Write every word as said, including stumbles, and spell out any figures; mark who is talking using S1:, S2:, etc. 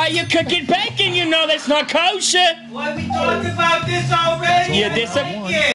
S1: Why are you cooking bacon? You know that's not kosher.
S2: Why we talked about this already?
S1: You dis-